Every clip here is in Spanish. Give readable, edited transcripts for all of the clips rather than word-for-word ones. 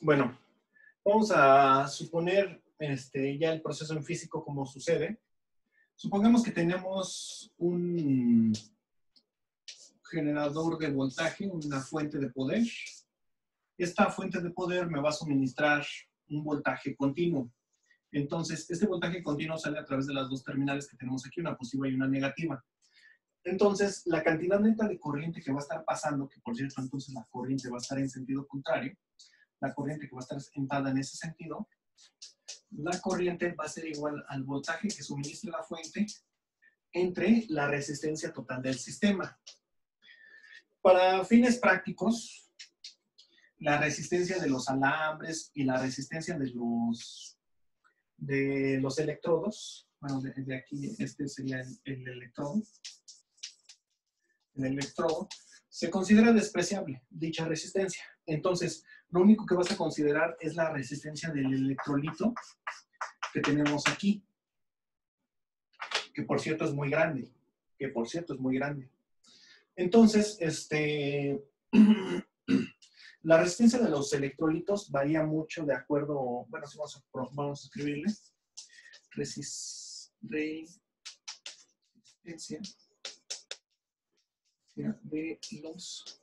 Bueno, vamos a suponer ya el proceso en físico como sucede. Supongamos que tenemos un generador de voltaje, una fuente de poder. Esta fuente de poder me va a suministrar un voltaje continuo. Entonces, este voltaje continuo sale a través de las dos terminales que tenemos aquí, una positiva y una negativa. Entonces, la cantidad neta de corriente que va a estar pasando, que por cierto, entonces la corriente va a estar en sentido contrario, la corriente que va a estar entrada en ese sentido, la corriente va a ser igual al voltaje que suministra la fuente entre la resistencia total del sistema. Para fines prácticos, la resistencia de los alambres y la resistencia de los electrodos, bueno, de aquí este sería el electrodo. El electrodo se considera despreciable dicha resistencia. Entonces, lo único que vas a considerar es la resistencia del electrolito que tenemos aquí, que por cierto es muy grande, Entonces, la resistencia de los electrolitos varía mucho de acuerdo, bueno, si vamos a escribirle, resistencia de los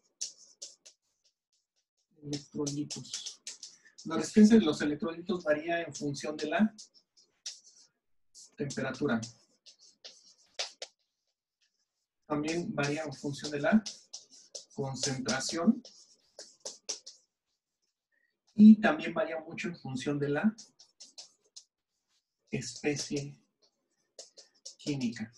electrolitos. La resistencia de los electrolitos varía en función de la temperatura. También varía en función de la concentración. Y también varía mucho en función de la especie química.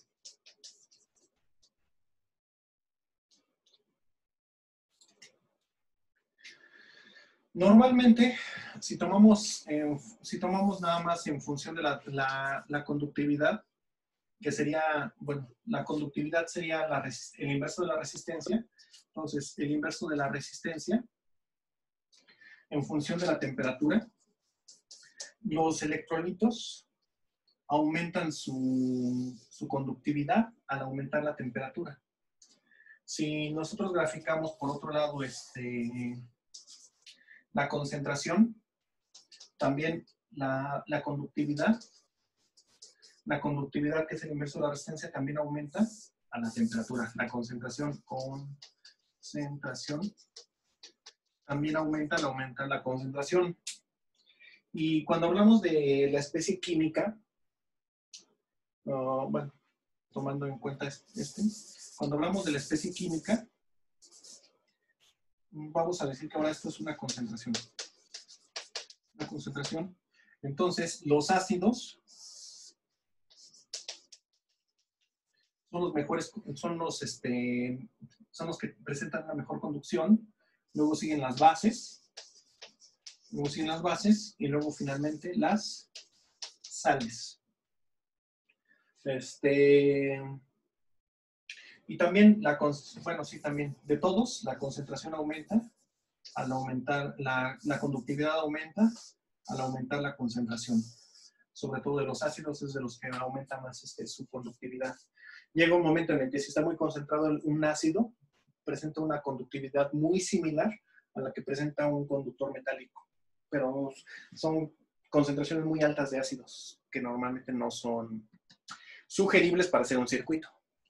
Normalmente, si tomamos nada más en función de la conductividad, que sería, bueno, la conductividad sería el inverso de la resistencia. Entonces, el inverso de la resistencia en función de la temperatura, los electrolitos aumentan su conductividad al aumentar la temperatura. Si nosotros graficamos, por otro lado, la concentración, también la conductividad que es el inverso de la resistencia, también aumenta a la temperatura. La concentración también aumenta al aumentar la concentración. Y cuando hablamos de la especie química, bueno, tomando en cuenta cuando hablamos de la especie química, vamos a decir que ahora esto es una concentración. Una concentración. Entonces, los ácidos son los mejores, son los que presentan una mejor conducción. Luego siguen las bases. Y luego finalmente las sales. Y también, también de todos, la concentración aumenta. Al aumentar, la conductividad aumenta al aumentar la concentración. Sobre todo de los ácidos es de los que aumenta más su conductividad. Llega un momento en el que si está muy concentrado un ácido, presenta una conductividad muy similar a la que presenta un conductor metálico. Pero son concentraciones muy altas de ácidos que normalmente no son sugeribles para hacer un circuito.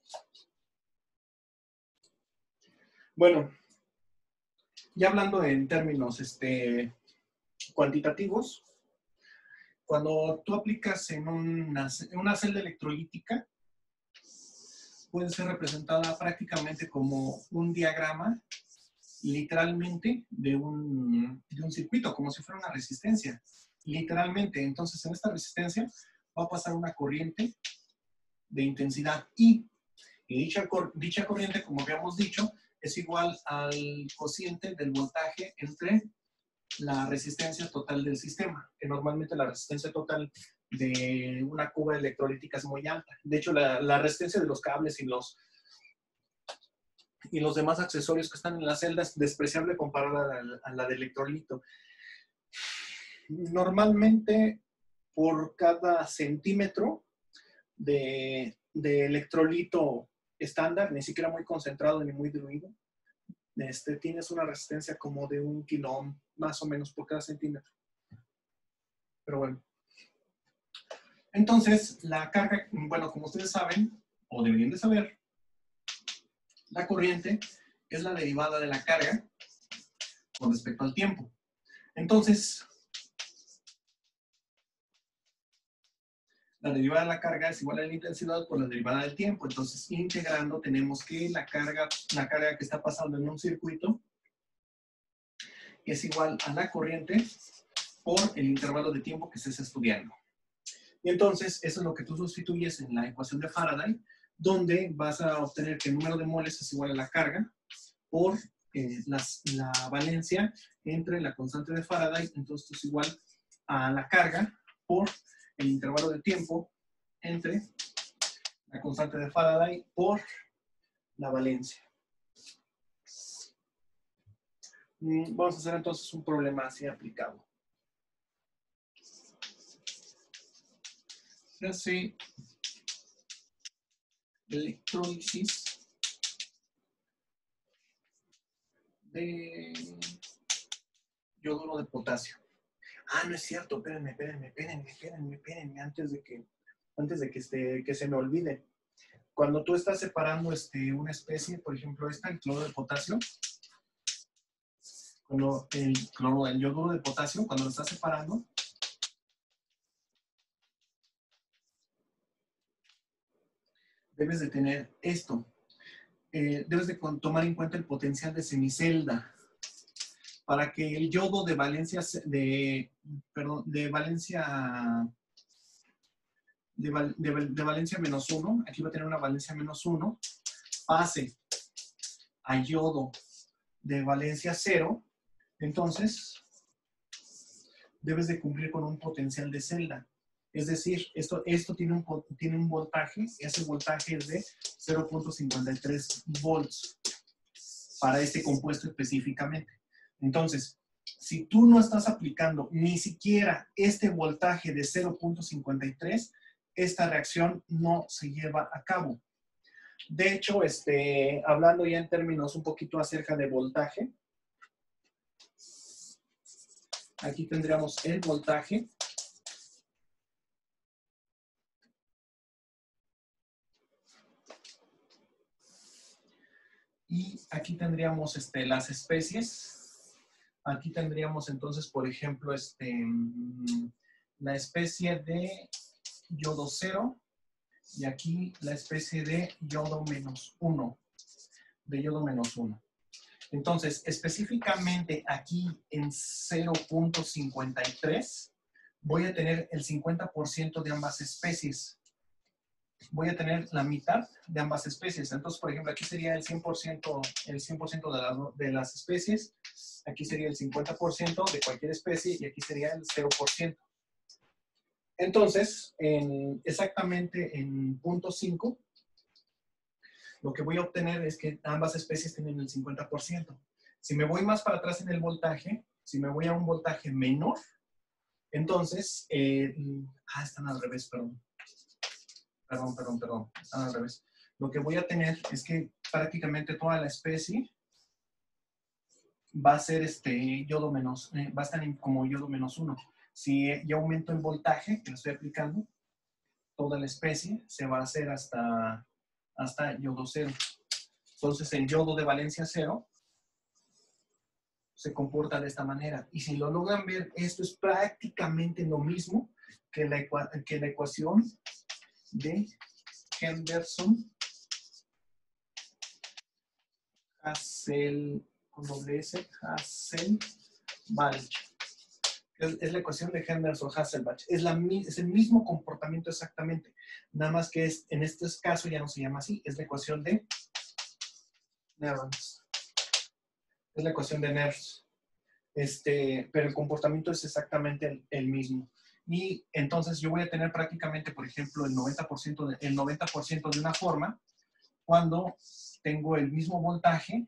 Bueno, ya hablando en términos cuantitativos, cuando tú aplicas en una celda electrolítica, puede ser representada prácticamente como un diagrama, literalmente, de un circuito, como si fuera una resistencia, literalmente. Entonces, en esta resistencia va a pasar una corriente de intensidad I, y dicha corriente, como habíamos dicho, es igual al cociente del voltaje entre la resistencia total del sistema, que normalmente la resistencia total de una cuba electrolítica es muy alta. De hecho, la resistencia de los cables y los demás accesorios que están en la celda es despreciable comparada a la de electrolito. Normalmente, por cada centímetro de electrolito estándar, ni siquiera muy concentrado ni muy diluido, tienes una resistencia como de 1 kilo ohm, más o menos por cada centímetro. Pero bueno. Entonces, la carga, bueno, como ustedes saben, o deberían de saber, la corriente es la derivada de la carga con respecto al tiempo. Entonces, la derivada de la carga es igual a la intensidad por la derivada del tiempo. Entonces, integrando, tenemos que la carga que está pasando en un circuito es igual a la corriente por el intervalo de tiempo que estés estudiando. Y entonces, eso es lo que tú sustituyes en la ecuación de Faraday, donde vas a obtener que el número de moles es igual a la carga por la valencia entre la constante de Faraday. Entonces, esto es igual a la carga por el intervalo de tiempo entre la constante de Faraday por la valencia. Vamos a hacer entonces un problema así aplicado. Se hace electrólisis de yoduro de potasio. Ah, no es cierto, espérenme, antes de que se me olvide. Cuando tú estás separando una especie, por ejemplo esta, el cloro de potasio, cuando el yoduro de potasio, cuando lo estás separando, debes de tener esto. Debes de tomar en cuenta el potencial de semicelda para que el yodo de valencia menos 1, aquí va a tener una valencia menos 1, pase a yodo de valencia 0, entonces debes de cumplir con un potencial de celda. Es decir, esto tiene un voltaje, ese voltaje es de 0.53 volts para este compuesto específicamente. Entonces, si tú no estás aplicando ni siquiera este voltaje de 0.53, esta reacción no se lleva a cabo. De hecho, hablando ya en términos un poquito acerca de voltaje, aquí tendríamos el voltaje. Y aquí tendríamos las especies. Aquí tendríamos entonces, por ejemplo, la especie de yodo 0 y aquí la especie de yodo menos 1. Entonces, específicamente aquí en 0.53 voy a tener el 50% de ambas especies. Voy a tener la mitad de ambas especies. Entonces, por ejemplo, aquí sería el 100% de las especies. Aquí sería el 50% de cualquier especie y aquí sería el 0%. Entonces, exactamente en punto 5, lo que voy a obtener es que ambas especies tienen el 50%. Si me voy más para atrás en el voltaje, si me voy a un voltaje menor, entonces, están al revés, perdón. Perdón, están al revés. Lo que voy a tener es que prácticamente toda la especie va a ser yodo menos, va a estar como yodo menos 1. Si yo aumento en voltaje, que lo estoy aplicando, toda la especie se va a hacer hasta yodo 0. Entonces, el yodo de valencia 0 se comporta de esta manera. Y si lo logran ver, esto es prácticamente lo mismo que la ecuación de Henderson, Hasselbalch. Es la ecuación de Henderson-Hasselbalch. Es el mismo comportamiento exactamente. Nada más que en este caso ya no se llama así. Es la ecuación de Nernst. Es la ecuación de Nernst. Pero el comportamiento es exactamente el mismo. Y entonces yo voy a tener prácticamente, por ejemplo, el 90% de una forma cuando tengo el mismo voltaje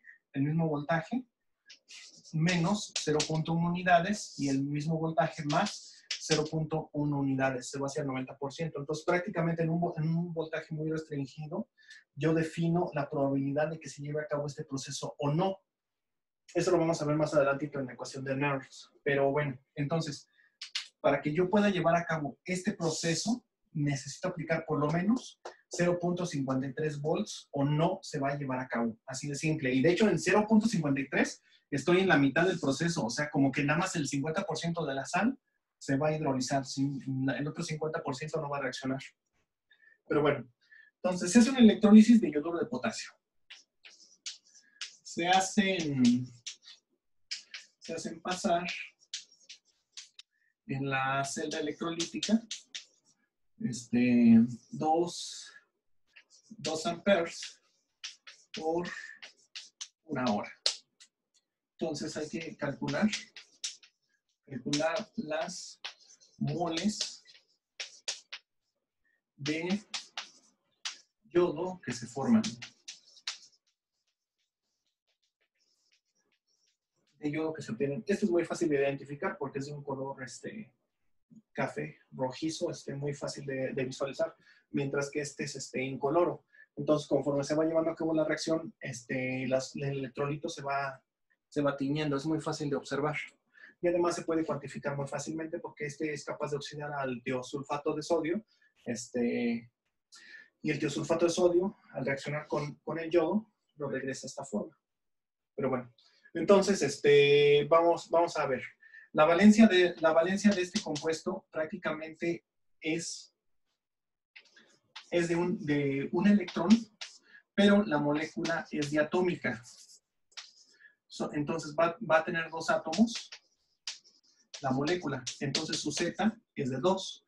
menos 0.1 unidades y el mismo voltaje más 0.1 unidades, se va hacia el 90%. Entonces, prácticamente en un voltaje muy restringido, yo defino la probabilidad de que se lleve a cabo este proceso o no. Eso lo vamos a ver más adelantito en la ecuación de Nernst. Pero bueno, entonces, para que yo pueda llevar a cabo este proceso, necesito aplicar por lo menos 0.53 volts o no se va a llevar a cabo. Así de simple. Y de hecho, en 0.53 estoy en la mitad del proceso. O sea, como que nada más el 50% de la sal se va a hidrolizar. El otro 50% no va a reaccionar. Pero bueno, entonces es una electrólisis de yoduro de potasio. Se hacen pasar en la celda electrolítica 2 amperes por 1 hora. Entonces hay que calcular las moles de yodo que se forman. De yodo que se obtienen. Esto es muy fácil de identificar porque es de un color café rojizo, muy fácil de visualizar, mientras que este es incoloro. Entonces, conforme se va llevando a cabo la reacción, el electrolito se va tiñendo, es muy fácil de observar. Y además se puede cuantificar muy fácilmente porque es capaz de oxidar al tiosulfato de sodio, y el tiosulfato de sodio, al reaccionar con el yodo, lo regresa a esta forma. Pero bueno, entonces, vamos a ver. La valencia de este compuesto prácticamente es de un electrón, pero la molécula es diatómica. Entonces va a tener 2 átomos la molécula. Entonces su Z es de 2.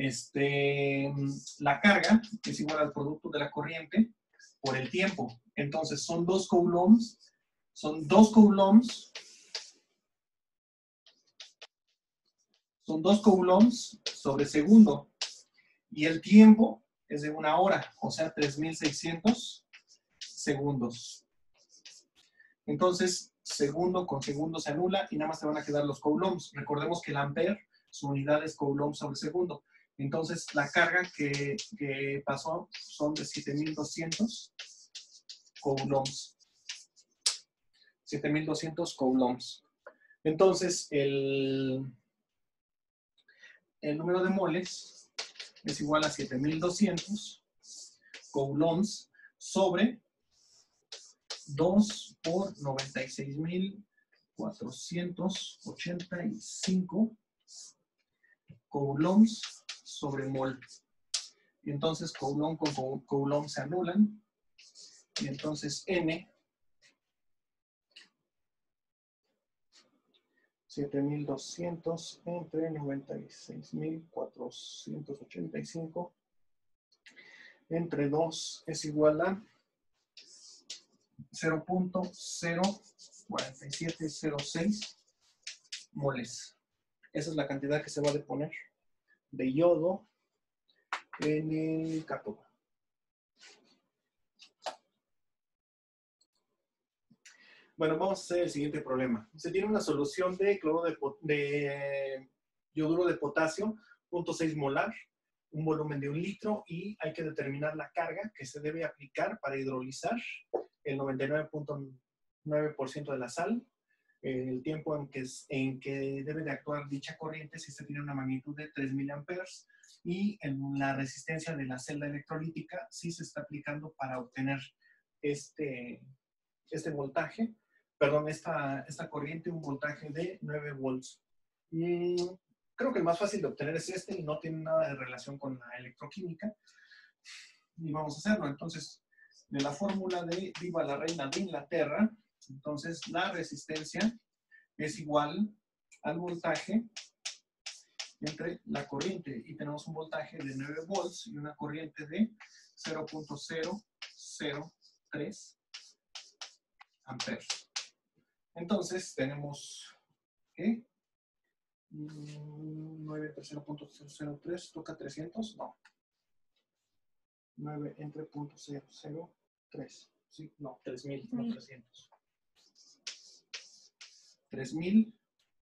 La carga es igual al producto de la corriente por el tiempo. Entonces son 2 coulombs. Son 2 coulombs sobre segundo. Y el tiempo es de 1 hora, o sea, 3600 segundos. Entonces, segundo con segundo se anula y nada más te van a quedar los coulombs. Recordemos que el ampere, su unidad es coulomb sobre segundo. Entonces, la carga que pasó son de 7200 coulombs. 7200 coulombs. Entonces, el número de moles es igual a 7200 coulombs sobre 2 por 96.485 coulombs sobre mol. Y entonces coulomb con coulomb se anulan. Y entonces N 7200 entre 96.485 entre 2 es igual a 0.04706 moles. Esa es la cantidad que se va a deponer de yodo en el cátodo. Bueno, vamos a hacer el siguiente problema. Se tiene una solución de cloro de yoduro de potasio, 0.6 molar, un volumen de 1 litro, y hay que determinar la carga que se debe aplicar para hidrolizar el 99.9% de la sal, el tiempo en que debe de actuar dicha corriente si se tiene una magnitud de 3 miliamperes, y en la resistencia de la celda electrolítica si se está aplicando para obtener este voltaje, perdón, esta corriente, un voltaje de 9 volts. Creo que el más fácil de obtener es y no tiene nada de relación con la electroquímica. Y vamos a hacerlo. Entonces, de la fórmula de Viva la Reina de Inglaterra, entonces la resistencia es igual al voltaje entre la corriente. Y tenemos un voltaje de 9 volts y una corriente de 0.003 amperes. Entonces tenemos que 9 entre 0.003 toca 300, no. 9 entre 0.003, sí, no, 3000, no 300. 3000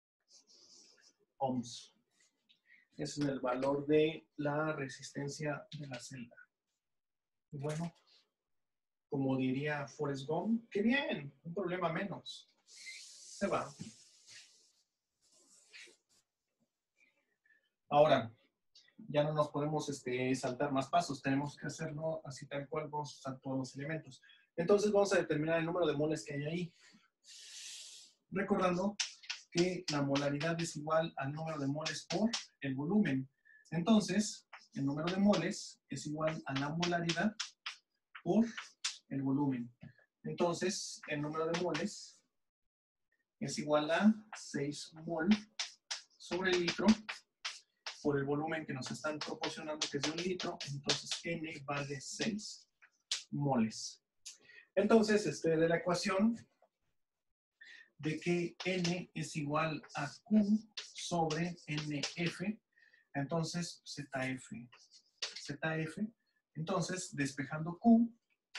ohms. Ese es el valor de la resistencia de la celda. Y bueno, como diría Forrest Gump, ¡qué bien! Un problema menos. se va. Ahora, ya no nos podemos saltar más pasos, tenemos que hacerlo así tal cual, vamos a usar todos los elementos. Entonces vamos a determinar el número de moles que hay ahí. Recordando que la molaridad es igual al número de moles por el volumen. Entonces, el número de moles es igual a la molaridad por el volumen. Entonces, el número de moles es igual a 6 mol sobre el litro por el volumen que nos están proporcionando, que es de 1 litro. Entonces, N vale 6 moles. Entonces, de la ecuación de que N es igual a Q sobre NF, entonces ZF. Entonces, despejando Q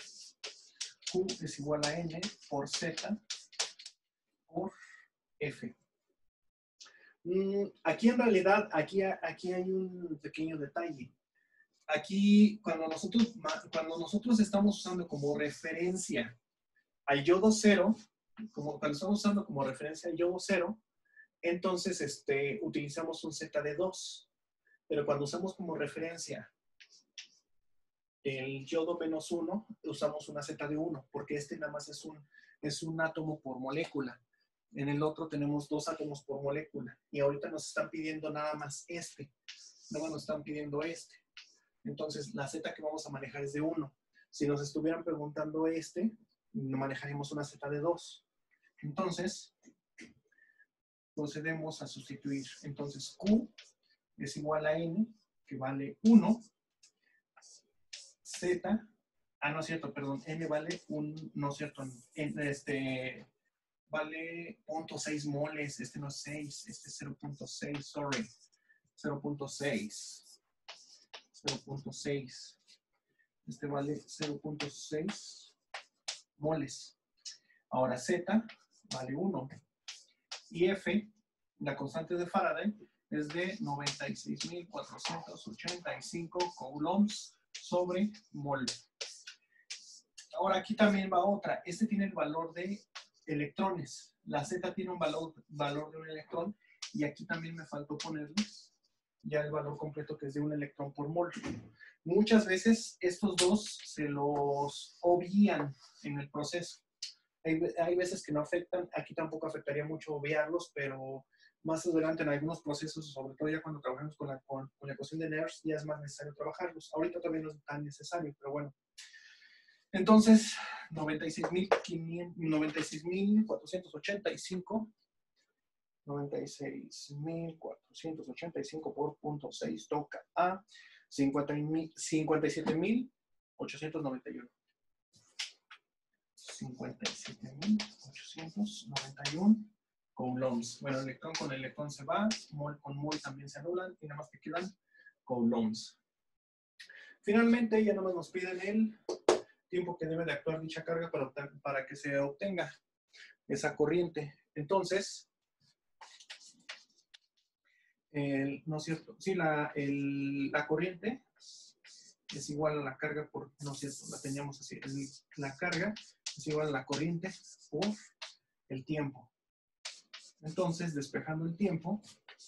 es igual a N por Z por F. Aquí en realidad, aquí hay un pequeño detalle. Aquí, cuando nosotros estamos usando como referencia al yodo cero, cuando estamos usando como referencia al yodo cero, entonces utilizamos un Z de 2. Pero cuando usamos como referencia el yodo menos 1, usamos una Z de 1, porque nada más es un átomo por molécula. En el otro tenemos 2 átomos por molécula. Y ahorita nos están pidiendo nada más nada más nos están pidiendo Entonces, la Z que vamos a manejar es de 1. Si nos estuvieran preguntando manejaríamos una Z de 2. Entonces, procedemos a sustituir. Entonces, Q es igual a N, que vale 1. Z, no es cierto, perdón, N vale no es cierto, vale 0.6 moles, no es 6, es 0.6, sorry, 0.6. Vale 0.6 moles. Ahora Z vale 1. Y F, la constante de Faraday, es de 96.485 coulombs sobre mol. Ahora aquí también va otra. Tiene el valor de electrones. La Z tiene un valor de un electrón. Y aquí también me faltó ponerles ya el valor completo, que es de 1 electrón por mol. Muchas veces estos dos se los obvian en el proceso. Hay veces que no afectan, aquí tampoco afectaría mucho obviarlos, pero más adelante en algunos procesos, sobre todo ya cuando trabajamos con la ecuación de Nernst, ya es más necesario trabajarlos. Ahorita todavía no es tan necesario, pero bueno. Entonces, 96.485 por 0.6 toca a 57.891. 57.891 coulombs. Bueno, electrón con electrón se va, mol con mol también se anulan y nada más que quedan coulombs. Finalmente, ya nada más nos piden el tiempo que debe de actuar dicha carga para que se obtenga esa corriente. Entonces, no es cierto, sí, la corriente es igual a la carga por, no es cierto, la teníamos así, la carga es igual a la corriente por el tiempo. Entonces, despejando el tiempo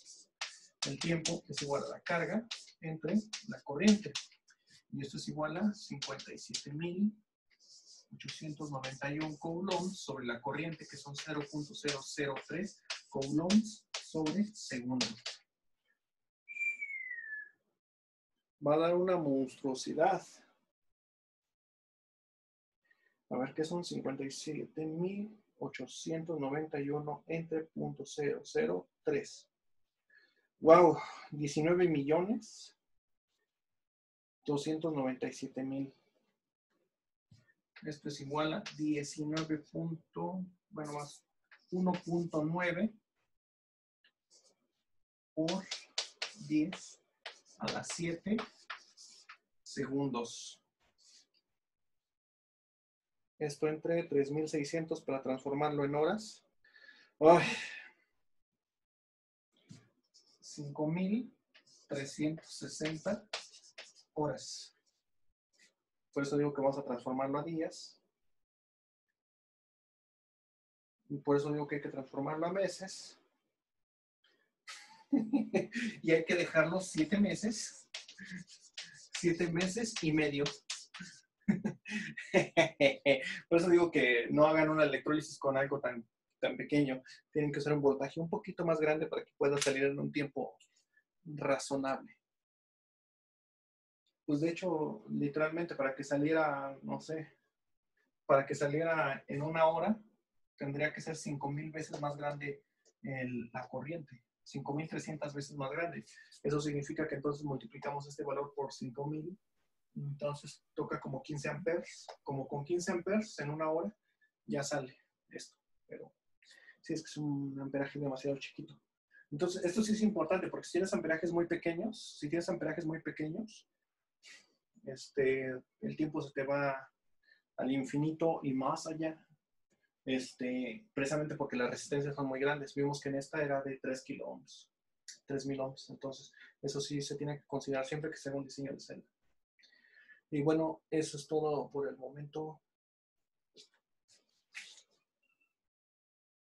es igual a la carga entre la corriente. Y esto es igual a 57.891 coulombs sobre la corriente, que son 0.003 coulombs sobre segundo. Va a dar una monstruosidad. A ver, ¿qué son 57.891 entre 0.003? ¡Wow! 19.297.000. Esto es igual a 19. Bueno, más 1.9 por 10 a la 7 segundos. Esto entre 3.600 para transformarlo en horas. ¡Ay! 5.360 horas. Por eso digo que vamos a transformarlo a días. Y por eso digo que hay que transformarlo a meses. Y hay que dejarlo 7 meses. 7 meses y medio. Por eso digo que no hagan una electrólisis con algo tan pequeño. Tienen que usar un voltaje un poquito más grande para que pueda salir en un tiempo razonable. Pues de hecho, literalmente para que saliera, no sé, para que saliera en 1 hora, tendría que ser 5,000 veces más grande la corriente. 5,300 veces más grande. Eso significa que entonces multiplicamos este valor por 5,000. Entonces toca como 15 amperes. Como con 15 amperes en 1 hora ya sale esto. Pero sí, es que es un amperaje demasiado chiquito. Entonces, esto sí es importante porque si tienes amperajes muy pequeños, el tiempo se te va al infinito y más allá. Precisamente porque las resistencias son muy grandes. Vimos que en esta era de 3 kilo ohms, 3000 ohms. Entonces, eso sí se tiene que considerar siempre que se haga un diseño de celda. Y bueno, eso es todo por el momento.